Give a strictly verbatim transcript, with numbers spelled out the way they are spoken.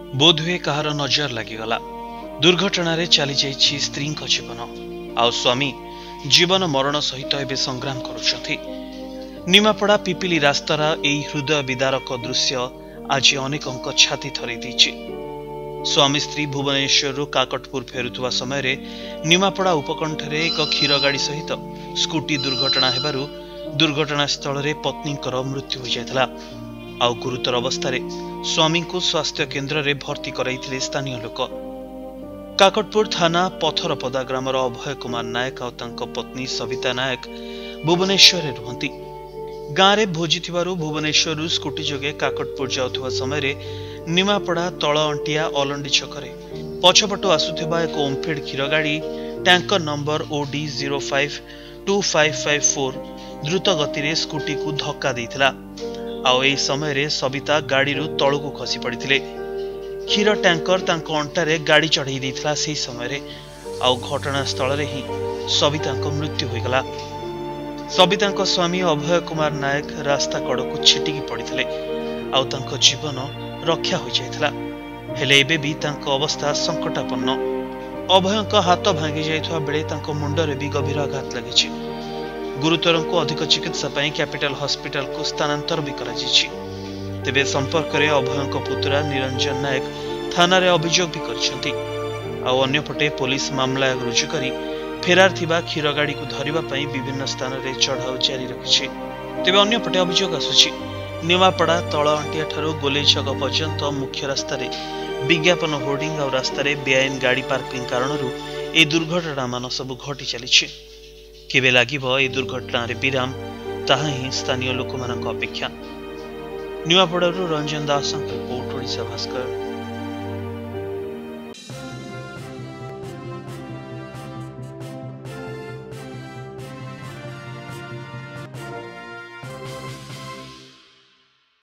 बोधहुए कहार नजर लगिगला। दुर्घटन चली जाइछि स्त्री जीवन आउ स्वामी जीवन मरण सहित एवं संग्राम करुछंती। निमापड़ा पिपिली रास्तार एई हृदय विदारक दृश्य आज अनेकंक छाती थरी देछि। स्वामी स्त्री भुवनेश्वर काकटपुर फेरुवा समय निमापड़ा उपकंठरे एक क्षीर गाड़ी सहित स्कूटी दुर्घटना हेबारु दुर्घटना स्थल रे पत्नीकर मृत्यु हो जायतला। आउ गुरुतर अवस्था स्वामी को स्वास्थ्य केन्द्र रे भर्ती कराइथिले स्थानीय लोक। काकटपुर थाना पथरपदा ग्रामर अभय कुमार नायक और तांको पत्नी सविता नायक भुवनेश्वर रे रुहंती। गाँव में भोजी थिबारु भुवनेश्वर स्कूटी जोगे काकटपुर जाउथुवा समय रे निमापड़ा तल अंटिया अलंडी छकरे पछपटु आसुथिबा एक ओमफेड क्षीर गाड़ी tanker number OD zero five two five five four द्रुत गति रे स्कूटी को धक्का देइथिला। आउ एई समय रे सविता गाड़ी रु तळकु खसी पड़िथिले। क्षीर टैंकर तांको अंटारे गाड़ी चढ़ाई देइथिला। सेही समय रे आउ घटना स्थल रे ही सवितांको मृत्यु होइगला। सवितांको स्वामी अभय कुमार नायक रास्ता कड़कु छिटिकी पड़िथिले आउ तांको जीवन रक्षा हो जाइथिला। हेले एबे भी तांको अवस्था संकटापन्न। अभयंको हाथ भांगी जाइथवा बेले तांको मुंडरे भी गभीर आघात लागिछि। गुरुतरंको अधिक चिकित्सा पई कैपिटल हॉस्पिटल को स्थानांतर भी करा जाइछि। तेबे संपर्क रे अभयंको पुत्रा निरंजन नायक थाना रे अभियोग भी करछंती। आउ अन्यपटे पुलिस मामला रुजु करी फेरार थिबा क्षीर गाड़ी को धरिबा पई विभिन्न स्थान रे चढ़ाऊ जारी रखिछि। तेबे अन्यपटे अभियोग आसुछि निमापड़ा तल अंटिया ठारू गोले छक पर्यंत मुख्य रास्ता रे विज्ञापन होर्डिंग और रास्ता रे बेआईन गाड़ी पार्किंग कारणरू ए दुर्घटना मान सब घटी चलिछि। केबे लागिबो ए दुर्घटना रे विराम ताहा ही स्थानीय लोक मानक अपेक्षा। निमापड़ारू रंजन दास रिपोर्ट ओडिशा भास्कर।